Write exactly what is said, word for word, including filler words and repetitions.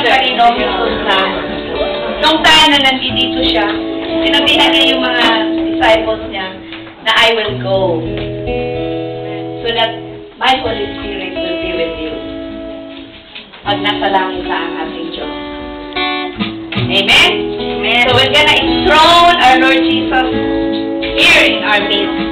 Panginoong Jesus na nung time na nandito siya, sinabihan niya yung mga disciples niya na I will go so that my Holy Spirit will be with you pag nasa langit na ang ating Diyos. Amen? Amen. So we're gonna enthrone our Lord Jesus here in our midst.